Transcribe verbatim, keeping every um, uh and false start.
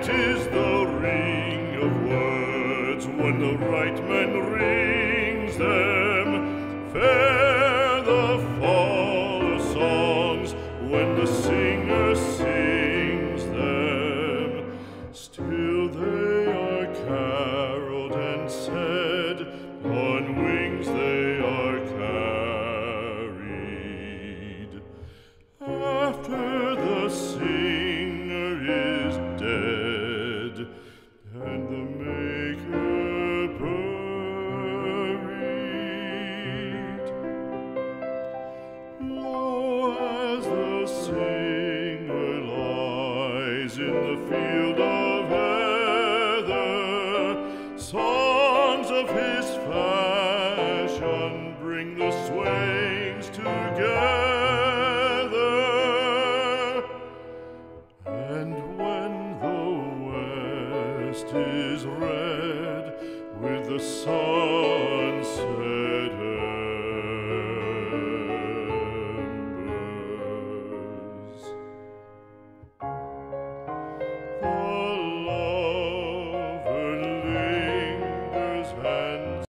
It is the ring of words when the right man rings them. Fair the fall of songs when the singer sings them. Still they are caroled and said, on wings they are carried. After the singer is dead and the maker buried, lo, as the singer lies in the field of heather, songs of his fashion bring the swains together. And when the west is red with the sunset